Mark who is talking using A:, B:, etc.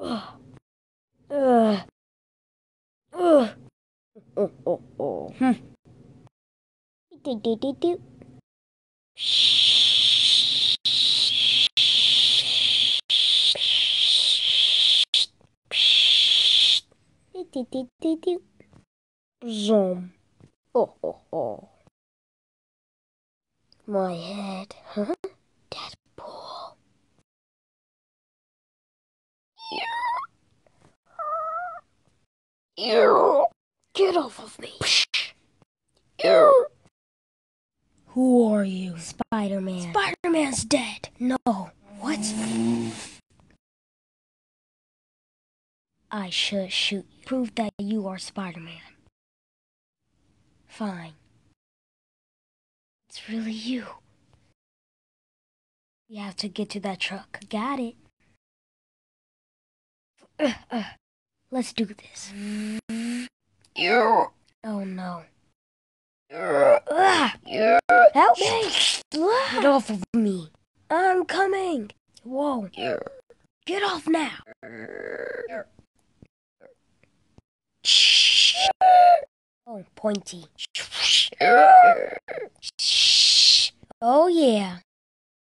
A: Ugh. Ugh. Ugh. Oh, oh, oh. Do, do, do, do. Do, do, do, do. Zoom. Oh, oh, oh. My head. Huh? Deadpool. Ew. Get off of me. Ew. Who are you? Spider-Man. Spider-Man's dead. No. What? I should shoot you. Prove that you are Spider-Man. Fine. It's really you. We have to get to that truck. Got it. Let's do this. Oh no. Help me! Get off of me. I'm coming. Whoa. Get off now. Oh, pointy. Oh yeah.